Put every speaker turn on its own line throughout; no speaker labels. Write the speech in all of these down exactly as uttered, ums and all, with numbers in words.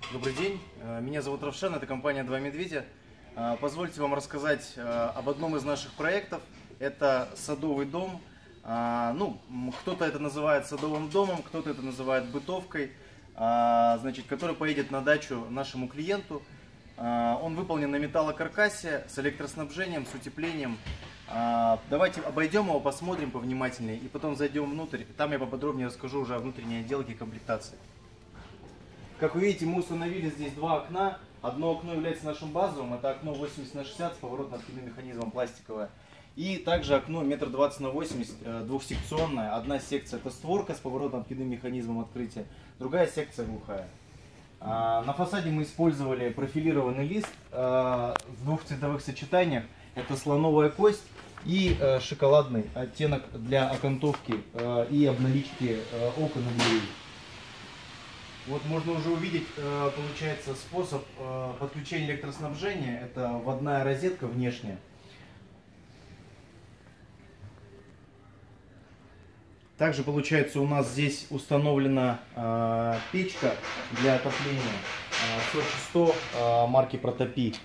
Добрый день, меня зовут Равшан, это компания «Два медведя». Позвольте вам рассказать об одном из наших проектов. Это садовый дом. Ну, кто-то это называет садовым домом, кто-то это называет бытовкой, значит, который поедет на дачу нашему клиенту. Он выполнен на металлокаркасе с электроснабжением, с утеплением. Давайте обойдем его, посмотрим повнимательнее и потом зайдем внутрь. Там я поподробнее расскажу уже о внутренней отделке и комплектации. Как вы видите, мы установили здесь два окна. Одно окно является нашим базовым, это окно восемьдесят на шестьдесят с поворотно-откидным механизмом пластиковое. И также окно метр двадцать на восемьдесят, двухсекционное. Одна секция это створка с поворотно-откидным механизмом открытия, другая секция глухая. На фасаде мы использовали профилированный лист в двух цветовых сочетаниях. Это слоновая кость и шоколадный оттенок для окантовки и обналички окон и дверей. Вот можно уже увидеть, получается, способ подключения электроснабжения. Это вводная розетка внешняя. Также, получается, у нас здесь установлена печка для отопления сорок сто марки Протопи.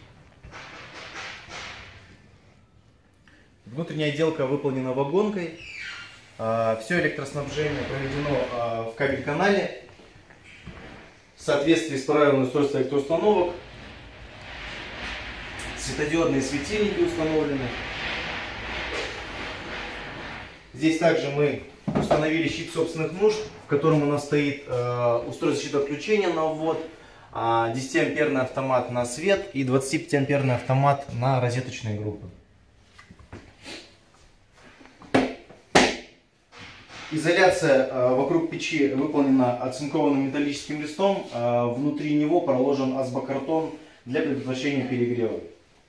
Внутренняя отделка выполнена вагонкой. Все электроснабжение проведено в кабель-канале в соответствии с правилами устройства электроустановок. Светодиодные светильники установлены. Здесь также мы установили щит собственных нужд, в котором у нас стоит устройство защиты отключения на ввод, десятиамперный автомат на свет и двадцатипятиамперный автомат на розеточные группы. Изоляция вокруг печи выполнена оцинкованным металлическим листом. Внутри него проложен асбокартон для предотвращения перегрева.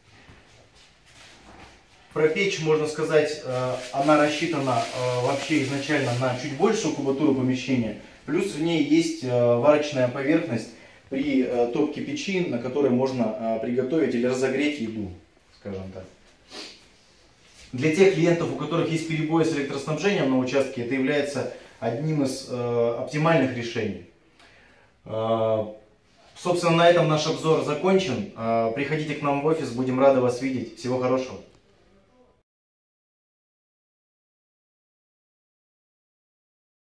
Про печь можно сказать, она рассчитана вообще изначально на чуть большую кубатуру помещения. Плюс в ней есть варочная поверхность при топке печи, на которой можно приготовить или разогреть еду, скажем так. Для тех клиентов, у которых есть перебои с электроснабжением на участке, это является одним из э, оптимальных решений. Э, собственно, на этом наш обзор закончен. Э, приходите к нам в офис, будем рады вас видеть. Всего хорошего.